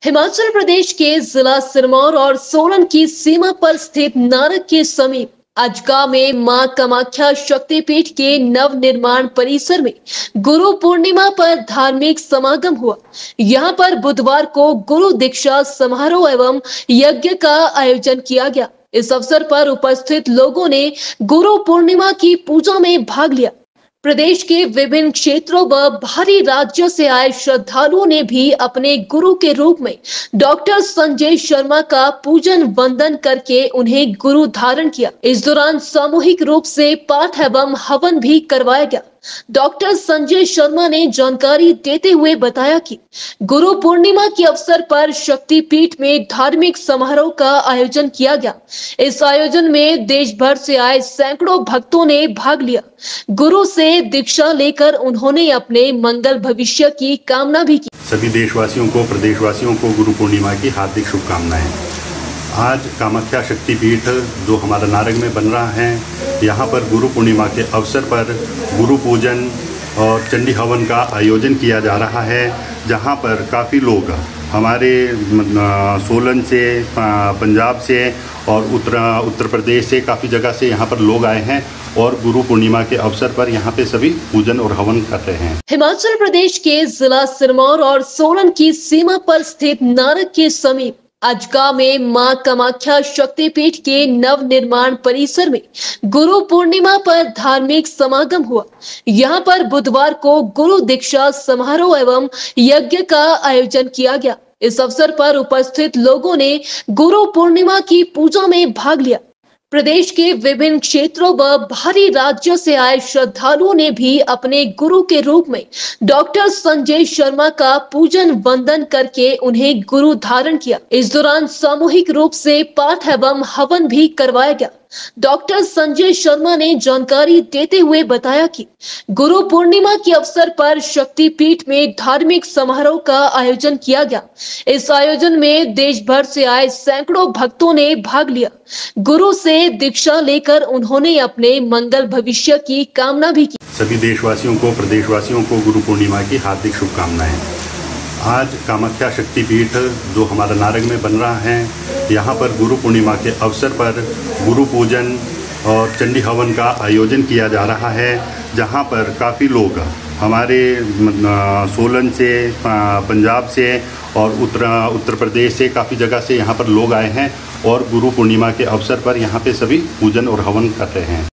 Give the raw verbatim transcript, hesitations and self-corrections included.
हिमाचल प्रदेश के जिला सिरमौर और सोलन की सीमा पर स्थित नारक के समीप अजगा में मां कामाख्या शक्तिपीठ के नव निर्माण परिसर में गुरु पूर्णिमा पर धार्मिक समागम हुआ। यहां पर बुधवार को गुरु दीक्षा समारोह एवं यज्ञ का आयोजन किया गया। इस अवसर पर उपस्थित लोगों ने गुरु पूर्णिमा की पूजा में भाग लिया। प्रदेश के विभिन्न क्षेत्रों व बाहरी राज्यों से आए श्रद्धालुओं ने भी अपने गुरु के रूप में डॉक्टर संजय शर्मा का पूजन वंदन करके उन्हें गुरु धारण किया। इस दौरान सामूहिक रूप से पाठ एवं हवन भी करवाया गया। डॉक्टर संजय शर्मा ने जानकारी देते हुए बताया कि गुरु पूर्णिमा के अवसर पर शक्तिपीठ में धार्मिक समारोह का आयोजन किया गया। इस आयोजन में देश भर से आए सैकड़ों भक्तों ने भाग लिया। गुरु से दीक्षा लेकर उन्होंने अपने मंगल भविष्य की कामना भी की। सभी देशवासियों को, प्रदेशवासियों को गुरु पूर्णिमा की हार्दिक शुभकामनाएं। आज कामाख्या शक्तिपीठ जो हमारा नारग में बन रहा है, यहाँ पर गुरु पूर्णिमा के अवसर पर गुरु पूजन और चंडी हवन का आयोजन किया जा रहा है, जहाँ पर काफ़ी लोग हमारे सोलन से, पंजाब से और उत्तर उत्तर प्रदेश से काफ़ी जगह से यहाँ पर लोग आए हैं और गुरु पूर्णिमा के अवसर पर यहाँ पे सभी पूजन और हवन कर रहे हैं। हिमाचल प्रदेश के जिला सिरमौर और सोलन की सीमा पर स्थित नारक के समीप अजगा में मां कामाख्या शक्तिपीठ के नव निर्माण परिसर में गुरु पूर्णिमा पर धार्मिक समागम हुआ। यहां पर बुधवार को गुरु दीक्षा समारोह एवं यज्ञ का आयोजन किया गया। इस अवसर पर उपस्थित लोगों ने गुरु पूर्णिमा की पूजा में भाग लिया। प्रदेश के विभिन्न क्षेत्रों व बाहरी राज्यों से आए श्रद्धालुओं ने भी अपने गुरु के रूप में डॉक्टर संजय शर्मा का पूजन वंदन करके उन्हें गुरु धारण किया। इस दौरान सामूहिक रूप से पाठ एवं हवन भी करवाया गया। डॉक्टर संजय शर्मा ने जानकारी देते हुए बताया कि गुरु पूर्णिमा के अवसर पर शक्तिपीठ में धार्मिक समारोह का आयोजन किया गया। इस आयोजन में देश भर से आए सैकड़ों भक्तों ने भाग लिया। गुरु से दीक्षा लेकर उन्होंने अपने मंगल भविष्य की कामना भी की। सभी देशवासियों को, प्रदेशवासियों को गुरु पूर्णिमा की हार्दिक शुभकामनाएं। आज कामाख्या शक्तिपीठ जो हमारा नारग में बन रहा है, यहाँ पर गुरु पूर्णिमा के अवसर पर गुरु पूजन और चंडी हवन का आयोजन किया जा रहा है, जहाँ पर काफ़ी लोग हमारे सोलन से, पंजाब से और उत्तर उत्तर प्रदेश से काफ़ी जगह से यहाँ पर लोग आए हैं और गुरु पूर्णिमा के अवसर पर यहाँ पे सभी पूजन और हवन कर रहे हैं।